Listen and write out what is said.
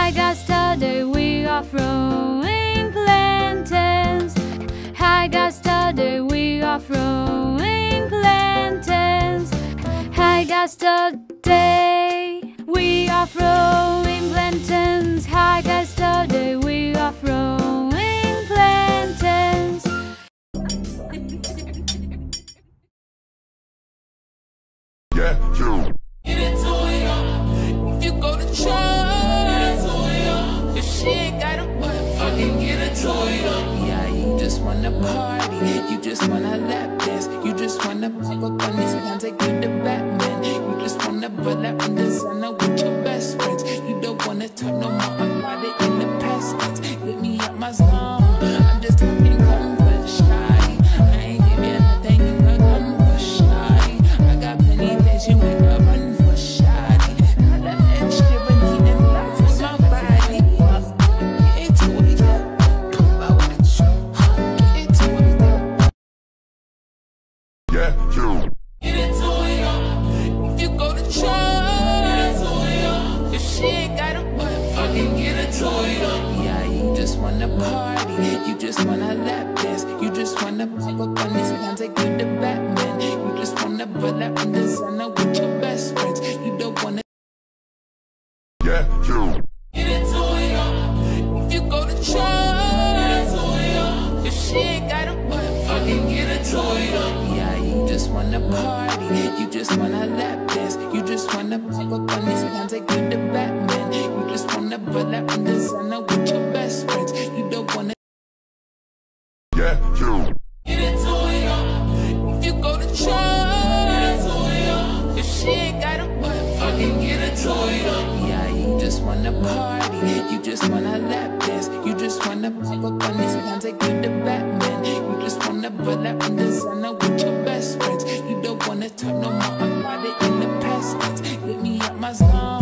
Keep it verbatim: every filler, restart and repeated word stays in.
Hi guys, today we are throwing plantains. Hi guys, today we are throwing plantains. Hi guys, today we are throwing plantains. Hi guys, today we are throwing plantains. Yeah, you. Get into it, if you go to church. Get into it, if she ain't got a butt, fucking get into it. Yeah, you just wanna party, you just wanna lap dance, you just wanna pop up on these guns like you the Batman. You just wanna pull up in the sun with your best friends. You don't wanna talk no more about it in the past tense. Get me out my zone, I'm just talking comfort, shy. I ain't give you nothing, you can come for shy. I got plenty things you ain't got run for shy. Not that extra, but needing life with my body. Get into it, yeah. Put my watch, get into it, yeah. Yeah, you. Get into it, if you go to church. Get into it, if she ain't got a butt, fucking get into it. Yeah, you just wanna party, you just wanna lap dance, you just wanna pop up on these guns like you the Batman. You just wanna pull up in the sun with your best friends. You don't wanna. Yeah, you. Get into it, if you go to church. Get into it, if she ain't got a butt, fucking get into it. Yeah, you just wanna party, you just wanna lap dance, you just wanna pop up on these guns like you the Batman. You just wanna pull up in the sun with your best friends. You don't wanna. Yeah, you. Get into it, if you go to church. Get into it, if she ain't got a butt, fucking get into it. Yeah, you just wanna party, you just wanna lap dance, you just wanna pop up on these guns like you the Batman. You just wanna pull up in the sun with your best friends. You don't wanna talk no more about it in the past tense. Get me out my zone.